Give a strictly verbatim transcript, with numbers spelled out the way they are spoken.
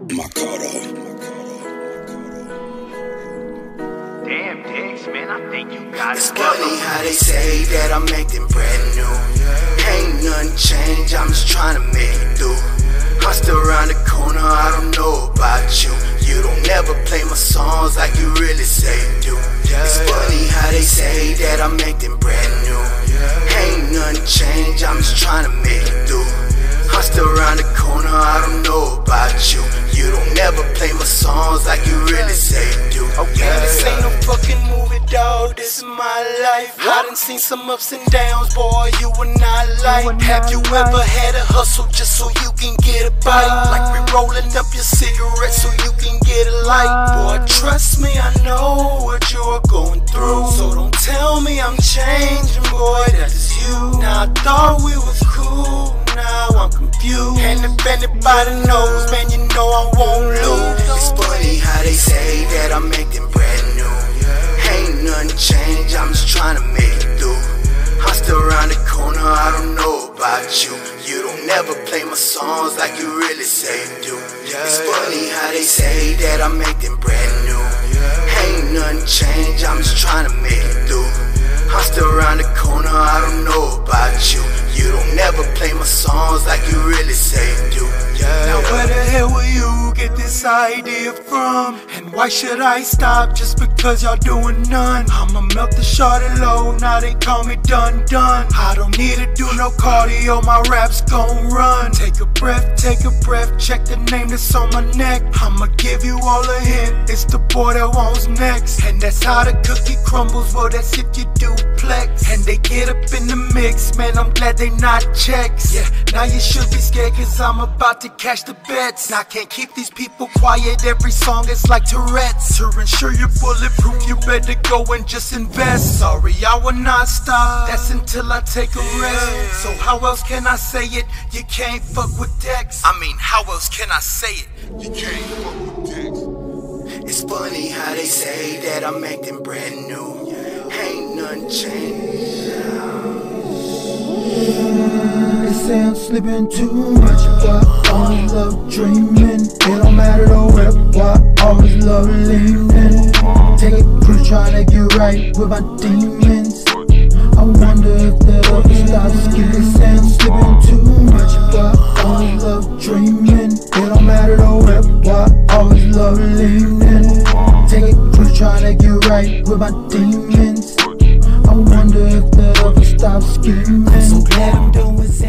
Makoto. Damn, Dex, man, I think you got It's it. funny how they say that I'm acting brand new. Ain't nothing changed, I'm just trying to make it through. I'm still around the corner, I don't know about you. You don't never play my songs like you really say you do. It's funny how they say that I'm acting brand new. Ain't nothing changed, I'm just trying to make it through. I'm still around the corner, I don't know about you. You don't never play my songs like you really say you do. Okay, this ain't no fucking movie, dog, this is my life. I done seen some ups and downs, boy, you were not like. Have you ever had a hustle just so you can get a bite? Like we rolling up your cigarettes so you can get a light. Boy, trust me, I know what you're going through. So don't tell me I'm changing, boy, that is you. Now I thought we was cool, now I'm confused. And if anybody knows, man, you know I won't lose. It's funny how they say that I'm acting brand new. Ain't nothing changed, I'm just trying to make it through. I'm still around the corner, I don't know about you. You don't never play my songs like you really say you do. It's funny how they say that I'm acting brand new. Ain't nothing changed, I'm just trying to make it through. I'm still around the corner, I don't know about you. You don't never play my songs like you really say you do. Now where the hell will you get this idea from? And why should I stop just because y'all doing none? I'ma melt the shorty low, now they call me done done. I don't need to do no cardio, my raps gon' run. Take a breath, take a breath, check the name that's on my neck. I'ma give you all a hint, it's the boy that wants next. And that's how the cookie crumbles, well that's if you duplex. And they get up in the mix, man I'm glad they not checks. Yeah, now you should be scared cause I'm about to cash the bets. I can't keep these people quiet, every song is like Tourette's. To ensure you're bulletproof, you better go and just invest. Sorry, I will not stop, that's until I take a rest. So how else can I say it? You can't fuck with Dex. I mean, how else can I say it? You can't fuck with Dex. It's funny how they say that I'm acting brand new. Ain't nothing changed. They say I'm slipping too much, but I always love dreaming. It don't matter the weather, I always love leaning. Take a cruise, trying to get right with my demons. I wonder if that ever stops. Keep they say I'm slipping too much, but I always love dreaming. It don't matter the weather, I always love leaning. Take a cruise, trying to get right with my demons. I wonder if that ever stops screaming. I'm so glad I'm done with